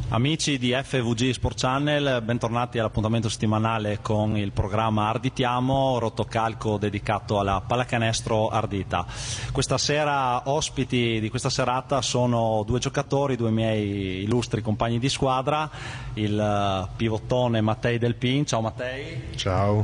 Amici di FVG Sport Channel, bentornati all'appuntamento settimanale con il programma Arditiamo, rotocalco dedicato alla pallacanestro ardita. Questa sera ospiti di questa serata sono due giocatori, due miei illustri compagni di squadra, il pivottone Mattei Del Pin. Ciao Mattei. Ciao.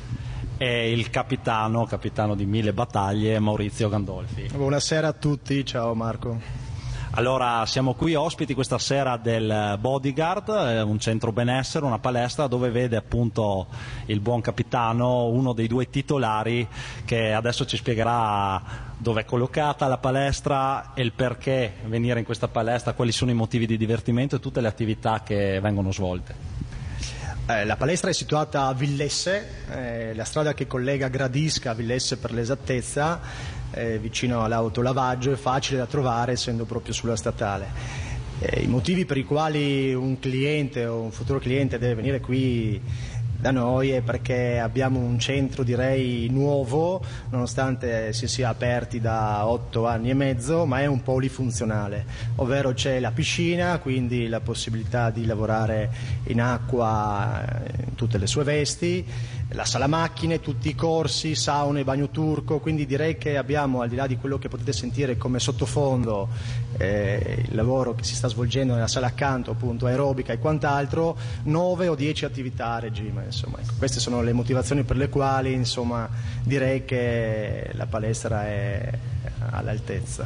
E il capitano di 1000 battaglie, Maurizio Gandolfi. Buonasera a tutti, ciao Marco. Allora, siamo qui ospiti questa sera del Bodyguard, un centro benessere, una palestra dove vede appunto il buon capitano, uno dei due titolari, che adesso ci spiegherà dove è collocata la palestra e il perché venire in questa palestra, quali sono i motivi di divertimento e tutte le attività che vengono svolte. La palestra è situata a Villesse, la strada che collega Gradisca a Villesse per l'esattezza, vicino all'autolavaggio, è facile da trovare essendo proprio sulla statale. I motivi per i quali un cliente o un futuro cliente deve venire qui da noi è perché abbiamo un centro, direi, nuovo, nonostante si sia aperti da 8 anni e mezzo, ma è un polifunzionale, ovvero c'è la piscina, quindi la possibilità di lavorare in acqua in tutte le sue vesti, la sala macchine, tutti i corsi, sauna e bagno turco, quindi direi che abbiamo, al di là di quello che potete sentire come sottofondo, il lavoro che si sta svolgendo nella sala accanto, appunto aerobica e quant'altro, 9 o 10 attività a regime. Insomma, ecco, queste sono le motivazioni per le quali, insomma, direi che la palestra è all'altezza.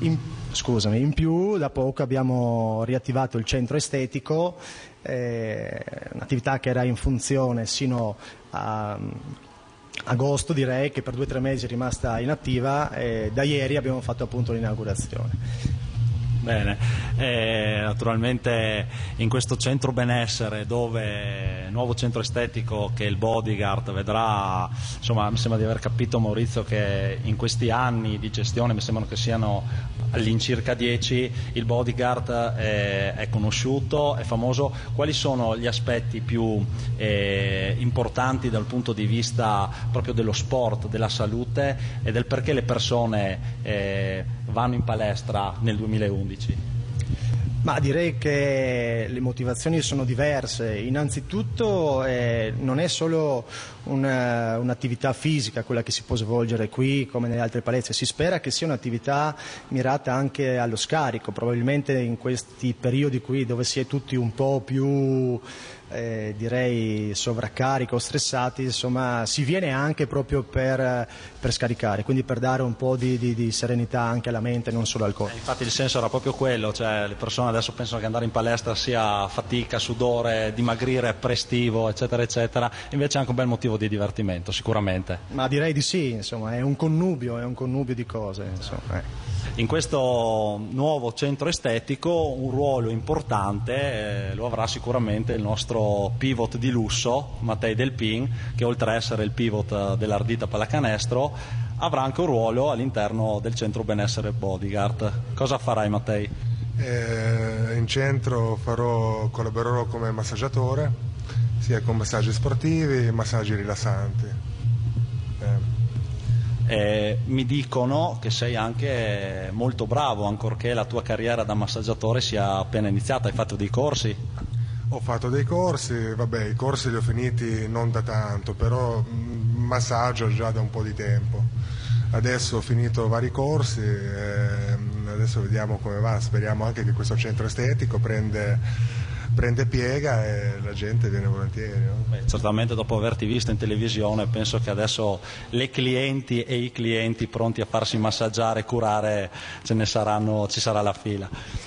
In più da poco abbiamo riattivato il centro estetico, un'attività che era in funzione sino a agosto, direi, che per 2 o 3 mesi è rimasta inattiva, e da ieri abbiamo fatto appunto l'inaugurazione. Bene, naturalmente in questo centro benessere, dove nuovo centro estetico che il Bodyguard vedrà, insomma, mi sembra di aver capito, Maurizio, che in questi anni di gestione, mi sembrano che siano all'incirca 10, il Bodyguard è conosciuto, è famoso. Quali sono gli aspetti più importanti dal punto di vista proprio dello sport, della salute e del perché le persone vanno in palestra nel 2011? Ma direi che le motivazioni sono diverse. Innanzitutto non è solo un'attività fisica quella che si può svolgere qui come nelle altre palestre, si spera che sia un'attività mirata anche allo scarico, probabilmente in questi periodi qui dove si è tutti un po' più direi sovraccarico, stressati, insomma si viene anche proprio per scaricare, quindi per dare un po' di serenità anche alla mente, non solo al corpo. Infatti il senso era proprio quello, cioè le persone adesso pensano che andare in palestra sia fatica, sudore, dimagrire prestivo, eccetera eccetera, invece è anche un bel motivo di divertimento sicuramente. Ma direi di sì, insomma, è un connubio di cose, insomma. In questo nuovo centro estetico un ruolo importante lo avrà sicuramente il nostro pivot di lusso, Mattei Del Pin, che oltre a essere il pivot dell'Ardita Pallacanestro avrà anche un ruolo all'interno del centro benessere Bodyguard. Cosa farai, Mattei? In centro collaborerò come massaggiatore, sia con massaggi sportivi e massaggi rilassanti. Mi dicono che sei anche molto bravo, ancorché la tua carriera da massaggiatore sia appena iniziata. Hai fatto dei corsi? Ho fatto dei corsi, vabbè, i corsi li ho finiti non da tanto, però massaggio già da un po' di tempo. Adesso ho finito vari corsi, adesso vediamo come va, speriamo anche che questo centro estetico prende piega e la gente viene volentieri, no? Beh, certamente dopo averti visto in televisione penso che adesso le clienti e i clienti pronti a farsi massaggiare e curare ci sarà la fila.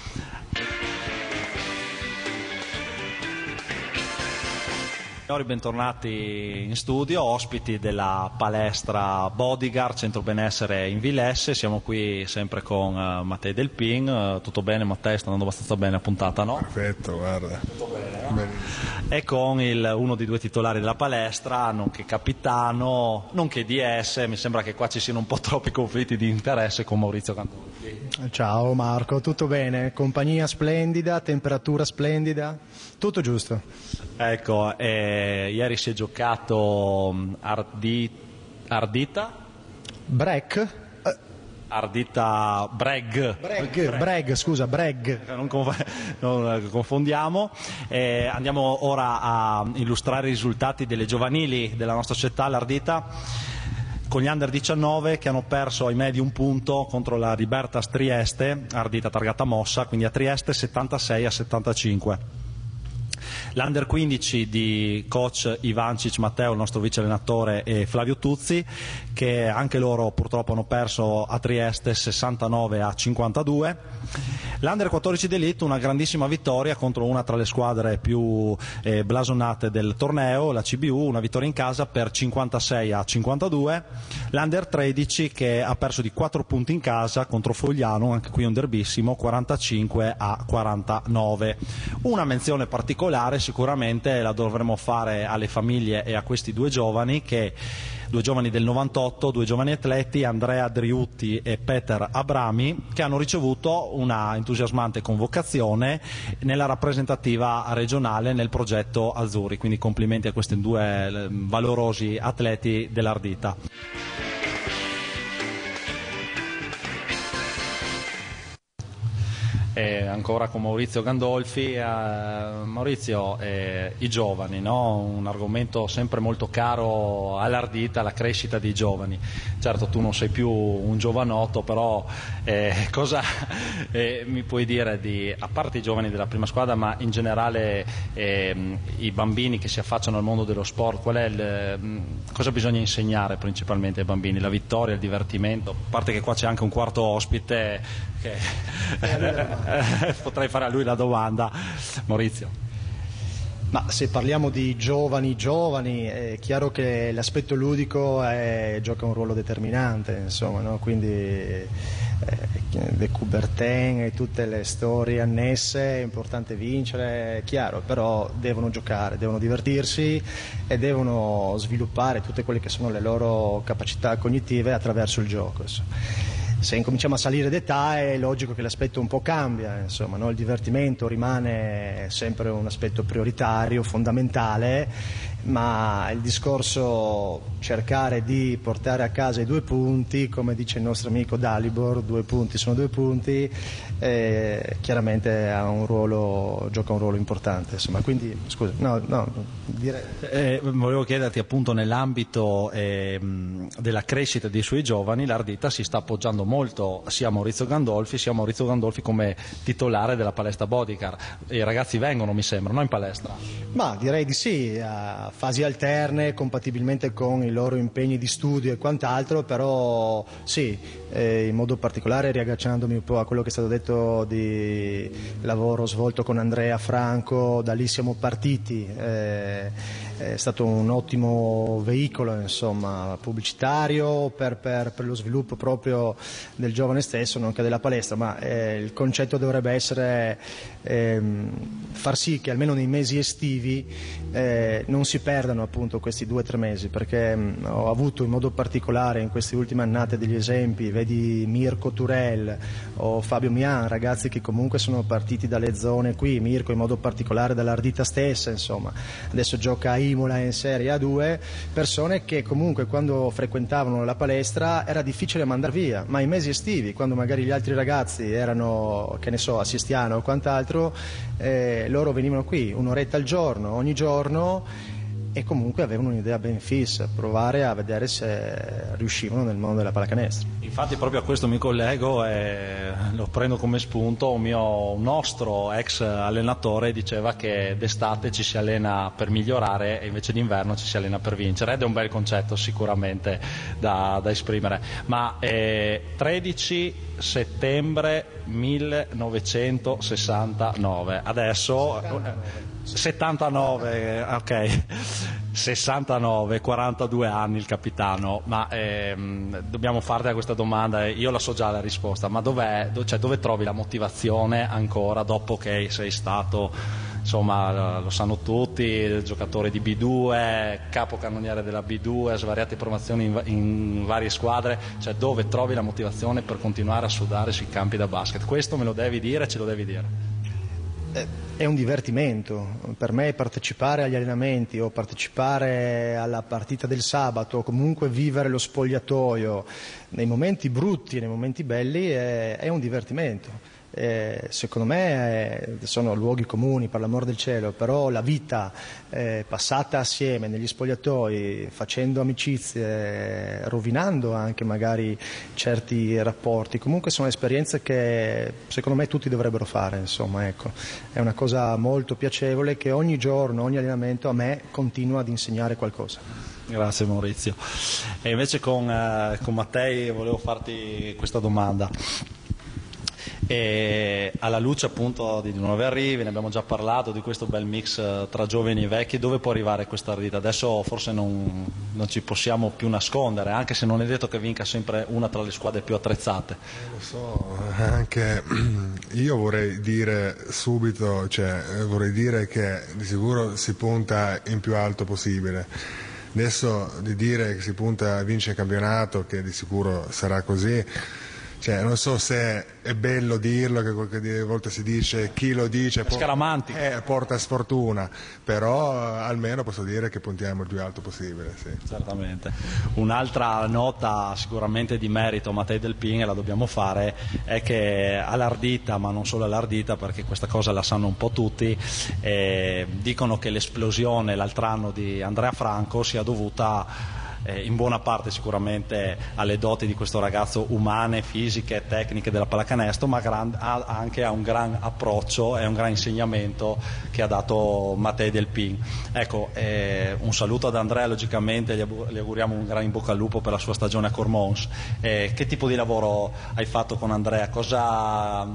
Signori, bentornati in studio, ospiti della palestra Bodyguard, centro benessere in Villesse. Siamo qui sempre con Mattei Del Pin. Tutto bene, Mattei? Sta andando abbastanza bene la puntata, no? Perfetto, guarda. Tutto bene, no? E con uno dei due titolari della palestra, nonché capitano, nonché DS. Mi sembra che qua ci siano un po' troppi conflitti di interesse, con Maurizio Gandolfi. Ciao Marco, tutto bene? Compagnia splendida, temperatura splendida, tutto giusto. Ecco, ieri si è giocato Ardita? Break? Ardita Breg. Scusa, Breg. Non confondiamo. Andiamo ora a illustrare i risultati delle giovanili della nostra città, l'Ardita, con gli under 19 che hanno perso ahimè di un punto contro la Libertas Trieste, Ardita targata mossa, quindi a Trieste 76-75. L'Under 15 di coach Ivancic Matteo, il nostro vice allenatore, e Flavio Tuzzi, che anche loro purtroppo hanno perso a Trieste 69-52. L'Under 14 d'Elite, una grandissima vittoria contro una tra le squadre più blasonate del torneo, la CBU, una vittoria in casa per 56-52. L'Under 13 che ha perso di 4 punti in casa contro Fogliano, anche qui un derbissimo, 45-49. Una menzione particolare sicuramente la dovremmo fare alle famiglie e a questi due giovani del 98, due giovani atleti, Andrea Driutti e Peter Abrami, che hanno ricevuto una entusiasmante convocazione nella rappresentativa regionale nel progetto Azzurri, quindi complimenti a questi due valorosi atleti dell'Ardita. Ancora con Maurizio Gandolfi. Maurizio, i giovani, no? Un argomento sempre molto caro all'Ardita, la crescita dei giovani. Certo, tu non sei più un giovanotto, però cosa mi puoi dire a parte i giovani della prima squadra, ma in generale i bambini che si affacciano al mondo dello sport, cosa bisogna insegnare principalmente ai bambini? La vittoria, il divertimento? A parte che qua c'è anche un quarto ospite che potrei fare a lui la domanda. Maurizio. Ma se parliamo di giovani, è chiaro che l'aspetto ludico gioca un ruolo determinante, insomma, no? Quindi De Coubertin e tutte le storie annesse, è importante vincere, è chiaro, però devono giocare, devono divertirsi e devono sviluppare tutte quelle che sono le loro capacità cognitive attraverso il gioco, insomma. Se incominciamo a salire d'età è logico che l'aspetto un po' cambia, insomma, no? Il divertimento rimane sempre un aspetto prioritario, fondamentale, ma il discorso cercare di portare a casa i 2 punti, come dice il nostro amico Dalibor, 2 punti sono 2 punti, chiaramente gioca un ruolo importante, insomma. Quindi scusa, volevo chiederti appunto, nell'ambito della crescita dei suoi giovani, l'Ardita si sta appoggiando molto sia a Maurizio Gandolfi come titolare della palestra Bodycar. I ragazzi vengono, mi sembra, no, in palestra? Ma direi di sì, a fasi alterne, compatibilmente con i loro impegni di studio e quant'altro, però sì, in modo particolare riagganciandomi un po' a quello che è stato detto di lavoro svolto con Andrea Franco, da lì siamo partiti. È stato un ottimo veicolo, insomma, pubblicitario per lo sviluppo proprio del giovane stesso, nonché della palestra, ma il concetto dovrebbe essere far sì che almeno nei mesi estivi non si perdano appunto questi 2 o 3 mesi, perché ho avuto in modo particolare in queste ultime annate degli esempi, vedi Mirko Turel o Fabio Mian, ragazzi che comunque sono partiti dalle zone qui, Mirko in modo particolare dall'Ardita stessa, insomma, adesso gioca a Imola in Serie A2, persone che comunque quando frequentavano la palestra era difficile mandar via, ma in mesi estivi, quando magari gli altri ragazzi erano, che ne so, a Sistiano o quant'altro, loro venivano qui un'oretta al giorno, ogni giorno, e comunque avevano un'idea ben fissa, provare a vedere se riuscivano nel mondo della pallacanestro. Infatti proprio a questo mi collego e lo prendo come spunto. Un nostro ex allenatore diceva che d'estate ci si allena per migliorare e invece d'inverno ci si allena per vincere, ed è un bel concetto sicuramente da esprimere. Ma 13 settembre 1969, adesso 79, ok, 69, 42 anni il capitano, ma dobbiamo farti questa domanda, io la so già la risposta, ma dove trovi la motivazione ancora dopo che sei stato, insomma, lo sanno tutti, giocatore di B2, capocannoniere della B2, svariate promozioni in varie squadre, cioè dove trovi la motivazione per continuare a sudare sui campi da basket? Questo me lo devi dire, ce lo devi dire. è un divertimento. Per me partecipare agli allenamenti o partecipare alla partita del sabato o comunque vivere lo spogliatoio nei momenti brutti e nei momenti belli è un divertimento. Secondo me sono luoghi comuni, per l'amor del cielo, però la vita passata assieme negli spogliatoi, facendo amicizie, rovinando anche magari certi rapporti, comunque sono esperienze che secondo me tutti dovrebbero fare, insomma, ecco. È una cosa molto piacevole che ogni giorno, ogni allenamento a me continua ad insegnare qualcosa. Grazie Maurizio. E invece con Mattei volevo farti questa domanda. E alla luce appunto di nuovi arrivi, ne abbiamo già parlato, di questo bel mix tra giovani e vecchi, dove può arrivare questa ardita? Adesso forse non ci possiamo più nascondere, anche se non è detto che vinca sempre una tra le squadre più attrezzate. Lo so, anche io vorrei dire subito, vorrei dire che di sicuro si punta in più alto possibile. Adesso di dire che si punta a vincere il campionato, che di sicuro sarà così, non so se è bello dirlo, che qualche volta si dice chi lo dice porta sfortuna, però almeno posso dire che puntiamo il più alto possibile. Sì. Certamente. Un'altra nota sicuramente di merito a Mattei Delpin, e la dobbiamo fare, è che all'ardita, ma non solo all'ardita, perché questa cosa la sanno un po' tutti, dicono che l'esplosione l'altro anno di Andrea Franco sia dovuta in buona parte sicuramente alle doti di questo ragazzo umane, fisiche e tecniche della pallacanestro, ma anche a un gran approccio e un gran insegnamento che ha dato Mattei Delpin. Ecco, un saluto ad Andrea, logicamente gli auguriamo un gran in bocca al lupo per la sua stagione a Cormons. Che tipo di lavoro hai fatto con Andrea? Cosa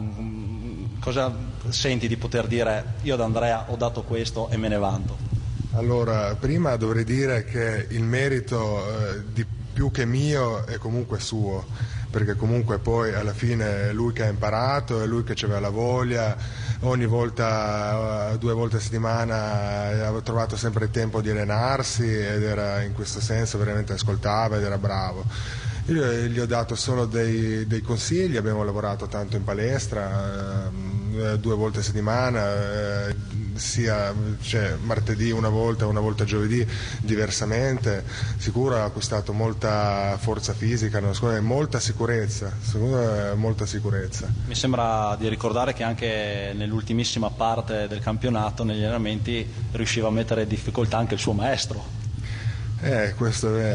senti di poter dire io ad Andrea ho dato questo e me ne vanto? Allora, prima dovrei dire che il merito di più che mio è comunque suo, perché comunque poi alla fine è lui che ha imparato, è lui che aveva la voglia, ogni volta, 2 volte a settimana aveva trovato sempre il tempo di allenarsi ed era in questo senso veramente ascoltava ed era bravo. Io gli ho dato solo dei consigli, abbiamo lavorato tanto in palestra, 2 volte a settimana, sia martedì una volta giovedì diversamente. Sicuro ha acquistato molta forza fisica, molta sicurezza, molta sicurezza. Mi sembra di ricordare che anche nell'ultimissima parte del campionato, negli allenamenti, riusciva a mettere in difficoltà anche il suo maestro. Questo è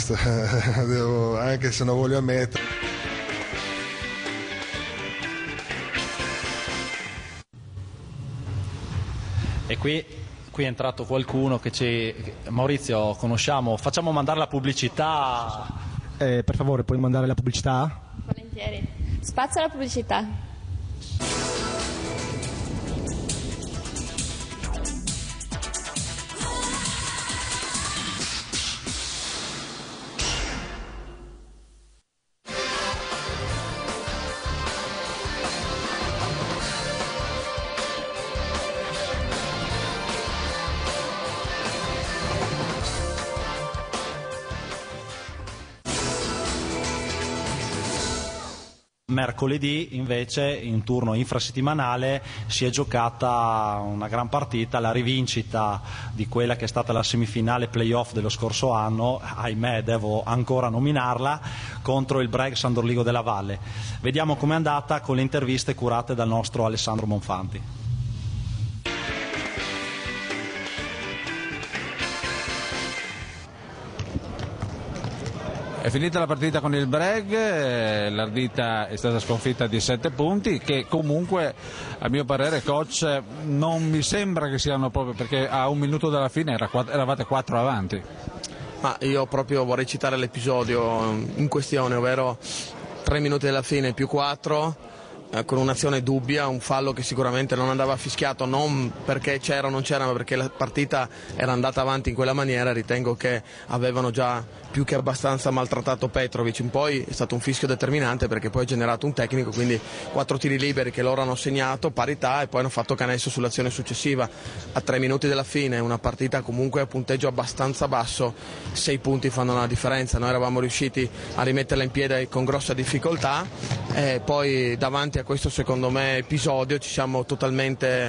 vero, anche se non voglio ammettere. E qui è entrato qualcuno che Maurizio, conosciamo, facciamo mandare la pubblicità. Per favore, puoi mandare la pubblicità? Volentieri. Spazio alla pubblicità. Mercoledì invece, in turno infrasettimanale, si è giocata una gran partita, la rivincita di quella che è stata la semifinale playoff dello scorso anno, ahimè devo ancora nominarla, contro il Breg San Dorligo della Valle. Vediamo com'è andata con le interviste curate dal nostro Alessandro Monfanti. È finita la partita con il Breg, l'Ardita è stata sconfitta di 7 punti, che comunque a mio parere, coach, non mi sembra che siano proprio, perché a 1 minuto dalla fine eravate 4 avanti. Ma io proprio vorrei citare l'episodio in questione, ovvero 3 minuti dalla fine più 4, con un'azione dubbia, un fallo che sicuramente non andava fischiato, non perché c'era o non c'era, ma perché la partita era andata avanti in quella maniera. Ritengo che avevano già più che abbastanza maltrattato Petrovic, poi è stato un fischio determinante perché poi ha generato un tecnico, quindi 4 tiri liberi che loro hanno segnato, parità, e poi hanno fatto canestro sull'azione successiva. A 3 minuti dalla fine, una partita comunque a punteggio abbastanza basso, 6 punti fanno la differenza. Noi eravamo riusciti a rimetterla in piedi con grossa difficoltà, e poi davanti davanti a questo, secondo me, episodio ci siamo totalmente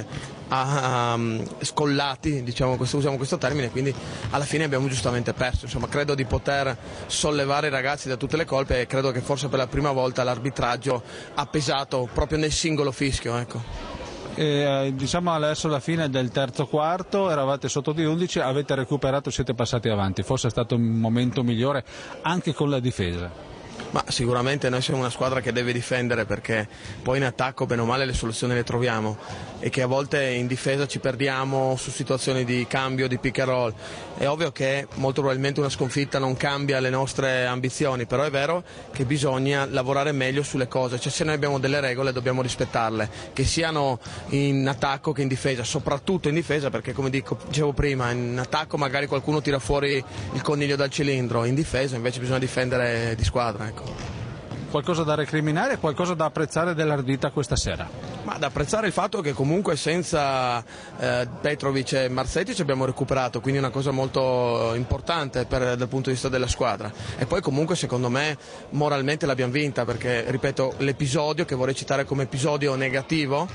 scollati, diciamo, usiamo questo termine, quindi alla fine abbiamo giustamente perso. Insomma, credo di poter sollevare i ragazzi da tutte le colpe e credo che forse per la prima volta l'arbitraggio ha pesato proprio nel singolo fischio, ecco. Diciamo adesso alla fine del terzo quarto eravate sotto di 11, avete recuperato, siete passati avanti, forse è stato un momento migliore anche con la difesa. Ma sicuramente noi siamo una squadra che deve difendere, perché poi in attacco bene o male le soluzioni le troviamo, e che a volte in difesa ci perdiamo su situazioni di cambio, di pick and roll. È ovvio che molto probabilmente una sconfitta non cambia le nostre ambizioni, però è vero che bisogna lavorare meglio sulle cose, cioè se noi abbiamo delle regole dobbiamo rispettarle, che siano in attacco che in difesa, soprattutto in difesa, perché come dicevo prima, in attacco magari qualcuno tira fuori il coniglio dal cilindro, in difesa invece bisogna difendere di squadra, ecco. Qualcosa da recriminare e qualcosa da apprezzare dell'Ardita questa sera? Ma da apprezzare il fatto che comunque senza Petrovic e Marsetic abbiamo recuperato, quindi una cosa molto importante dal punto di vista della squadra. E poi comunque secondo me moralmente l'abbiamo vinta, perché ripeto, l'episodio che vorrei citare come episodio negativo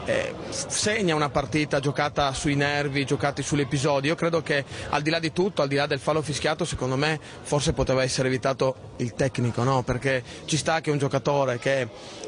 segna una partita giocata sui nervi, giocati sull'episodio. Io credo che al di là di tutto, al di là del fallo fischiato, secondo me forse poteva essere evitato il tecnico, no? Perché ci sta che un giocatore che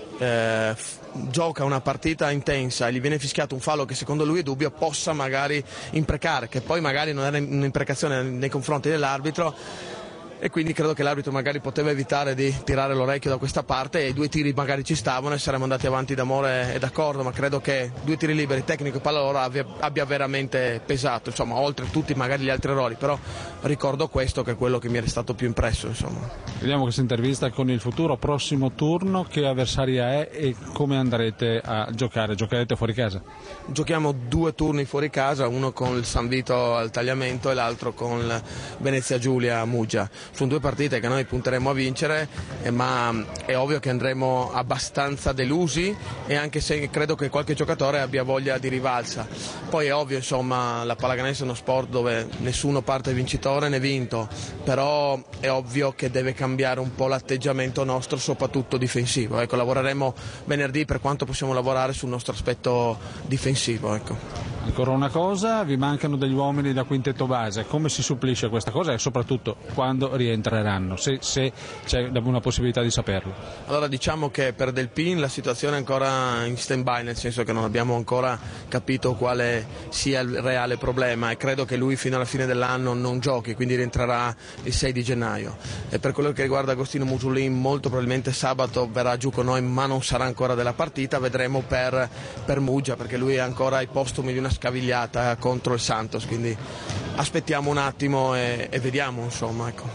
gioca una partita intensa e gli viene fischiato un fallo che secondo lui è dubbio, possa magari imprecare, che poi magari non era un'imprecazione nei confronti dell'arbitro, e quindi credo che l'arbitro magari poteva evitare di tirare l'orecchio da questa parte, e i due tiri magari ci stavano e saremmo andati avanti d'amore e d'accordo, ma credo che due tiri liberi, tecnico e palla abbia veramente pesato, insomma, oltre tutti magari gli altri errori, però ricordo questo che è quello che mi è stato più impresso, insomma. Vediamo questa intervista con il futuro prossimo turno, che avversaria è e come andrete a giocare? Giocherete fuori casa? Giochiamo 2 turni fuori casa, uno con il San Vito al Tagliamento e l'altro con Venezia Giulia a Muggia. Sono 2 partite che noi punteremo a vincere, ma è ovvio che andremo abbastanza delusi, e anche se credo che qualche giocatore abbia voglia di rivalsa. Poi è ovvio, insomma, la pallacanestro è uno sport dove nessuno parte vincitore né vinto, però è ovvio che deve cambiare un po' l'atteggiamento nostro, soprattutto difensivo. Ecco, lavoreremo venerdì per quanto possiamo lavorare sul nostro aspetto difensivo. Ecco. Ancora una cosa, vi mancano degli uomini da quintetto base, come si supplisce questa cosa e soprattutto quando rientreranno, se c'è una possibilità di saperlo? Allora, diciamo che per Del Pin la situazione è ancora in stand-by, nel senso che non abbiamo ancora capito quale sia il reale problema, e credo che lui fino alla fine dell'anno non giochi, quindi rientrerà il 6 di gennaio. E per quello che riguarda Agostino Musulin, molto probabilmente sabato verrà giù con noi, ma non sarà ancora della partita, vedremo per Muggia, perché lui è ancora ai postumi di una scavigliata contro il Santos, quindi aspettiamo un attimo e vediamo, insomma, ecco.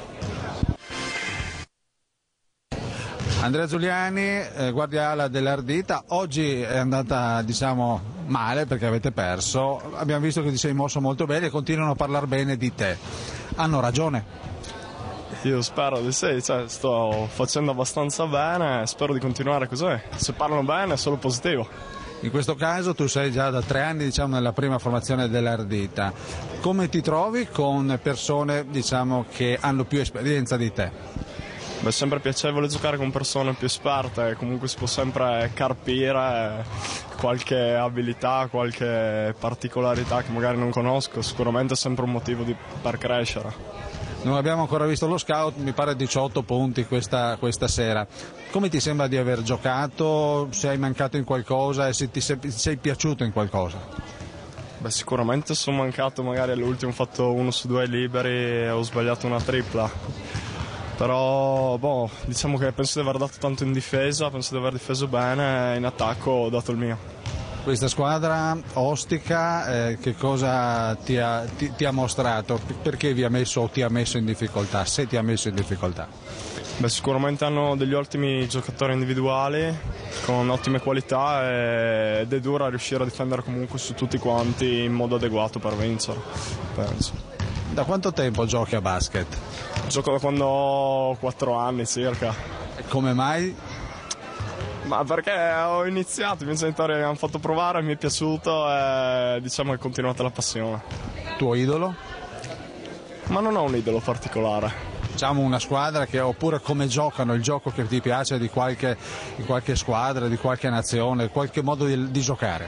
Andrea Giuliani, guardia dell'Ardita, oggi è andata, diciamo, male perché avete perso, abbiamo visto che ti sei mosso molto bene e continuano a parlare bene di te, hanno ragione? Io spero di sì, cioè, sto facendo abbastanza bene, spero di continuare così, se parlano bene è solo positivo. In questo caso tu sei già da 3 anni, diciamo, nella prima formazione dell'Ardita. Come ti trovi con persone, diciamo, che hanno più esperienza di te? Beh, è sempre piacevole giocare con persone più esperte, comunque si può sempre carpire qualche abilità, qualche particolarità che magari non conosco, sicuramente è sempre un motivo per crescere. Non abbiamo ancora visto lo scout, mi pare 18 punti questa sera. Come ti sembra di aver giocato? Se hai mancato in qualcosa e se ti sei piaciuto in qualcosa? Beh, sicuramente sono mancato, magari all'ultimo ho fatto 1 su 2 liberi e ho sbagliato una tripla. Però diciamo che penso di aver dato tanto in difesa, penso di aver difeso bene e in attacco ho dato il mio. Questa squadra Ostica che cosa ti ha mostrato? Perché vi ha messo o ti ha messo in difficoltà? Se ti ha messo in difficoltà? Beh, sicuramente hanno degli ottimi giocatori individuali con ottime qualità ed è dura riuscire a difendere comunque su tutti quanti in modo adeguato per vincere, penso. Da quanto tempo giochi a basket? Gioco da quando ho 4 anni circa. E come mai? Ma perché ho iniziato, i miei genitori mi hanno fatto provare, mi è piaciuto e diciamo che è continuata la passione. Tuo idolo? Ma non ho un idolo particolare. diciamo una squadra che, oppure come giocano, il gioco che ti piace di qualche squadra, di qualche nazione, qualche modo di giocare?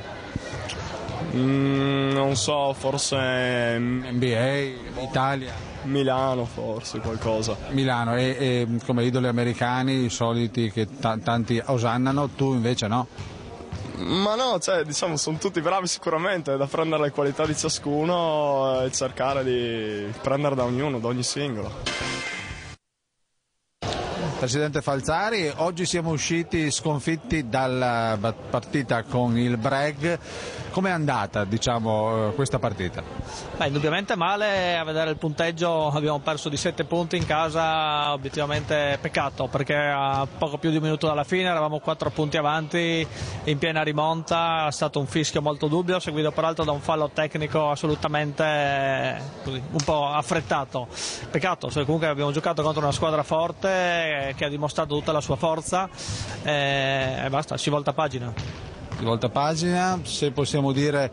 Non so, forse NBA, Italia? Milano, forse qualcosa. Milano, e come idoli americani, i soliti che tanti osannano, tu invece no? Ma no, cioè, diciamo, sono tutti bravi sicuramente, è da prendere le qualità di ciascuno e cercare di prendere da ognuno, da ogni singolo. Presidente Falzari, oggi siamo usciti sconfitti dalla partita con il Breg. Com'è andata, diciamo, questa partita? Indubbiamente male, a vedere il punteggio abbiamo perso di 7 punti in casa, obiettivamente peccato, perché a poco più di un minuto dalla fine eravamo 4 punti avanti in piena rimonta, è stato un fischio molto dubbio, seguito peraltro da un fallo tecnico assolutamente così, un po' affrettato. Peccato, comunque abbiamo giocato contro una squadra forte che ha dimostrato tutta la sua forza e basta, si volta pagina. Volta pagina, se possiamo dire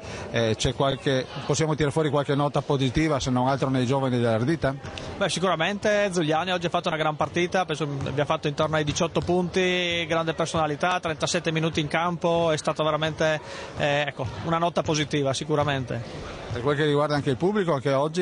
possiamo tirare fuori qualche nota positiva, se non altro nei giovani dell'Ardita? Sicuramente Zuliani oggi ha fatto una gran partita, penso abbia fatto intorno ai 18 punti, grande personalità, 37 minuti in campo, è stato veramente una nota positiva sicuramente. Per quel che riguarda anche il pubblico, anche oggi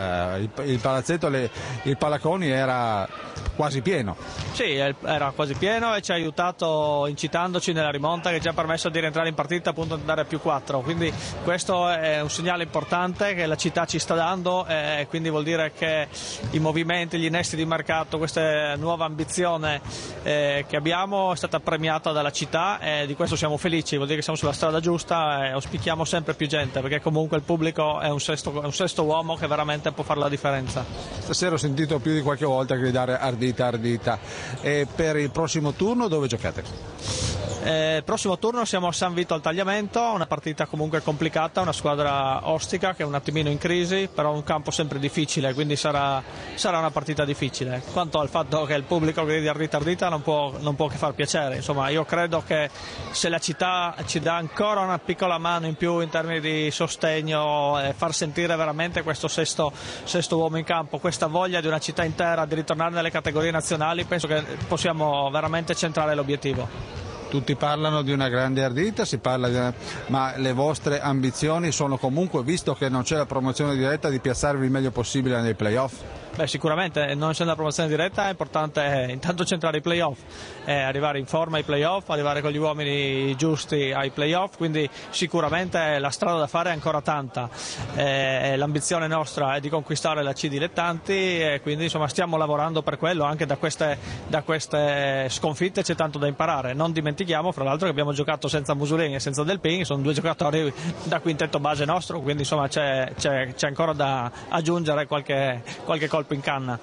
il palazzetto, il Palaconi era quasi pieno. Sì, era quasi pieno e ci ha aiutato incitandoci nella rimonta che ci ha permesso di rientrare in partita appunto ad andare a +4, quindi questo è un segnale importante che la città ci sta dando e quindi vuol dire che i movimenti, gli innesti di mercato, questa nuova ambizione che abbiamo è stata premiata dalla città e di questo siamo felici, vuol dire che siamo sulla strada giusta e auspichiamo sempre più gente, perché comunque il pubblico è un sesto uomo che veramente può fare la differenza. Stasera ho sentito più di qualche volta gridare Ardita, Ardita. E per il prossimo turno dove giocate? Il prossimo turno siamo a San Vito al Tagliamento, una partita comunque complicata, una squadra ostica che è un attimino in crisi, però un campo sempre difficile, quindi sarà una partita difficile. Quanto al fatto che il pubblico gridi Ardita, Ardita non può che far piacere, insomma io credo che se la città ci dà ancora una piccola mano in più in termini di sostegno e far sentire veramente questo sesto uomo in campo, questa voglia di una città intera di ritornare nelle categorie nazionali, penso che possiamo veramente centrare l'obiettivo. Tutti parlano di una grande Ardita, ma le vostre ambizioni sono comunque, visto che non c'è la promozione diretta, di piazzarvi il meglio possibile nei playoff? Sicuramente, non essendo la promozione diretta è importante intanto centrare i playoff, arrivare in forma ai playoff, arrivare con gli uomini giusti ai playoff, quindi sicuramente la strada da fare è ancora tanta, l'ambizione nostra è di conquistare la C dilettanti e quindi insomma stiamo lavorando per quello, anche da queste sconfitte c'è tanto da imparare. Non dimentichiamo fra l'altro che abbiamo giocato senza Musulini e senza Del Pin, sono 2 giocatori da quintetto base nostro, quindi insomma c'è ancora da aggiungere qualche colpo in canna.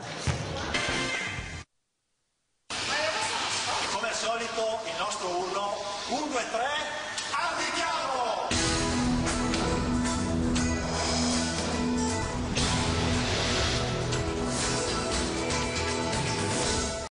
Come al solito il nostro urlo 1, 2, 3